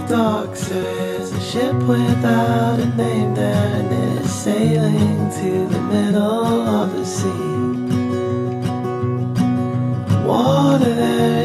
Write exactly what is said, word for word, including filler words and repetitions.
docks there is a ship without a name there, and it is sailing to the middle of the sea. Water there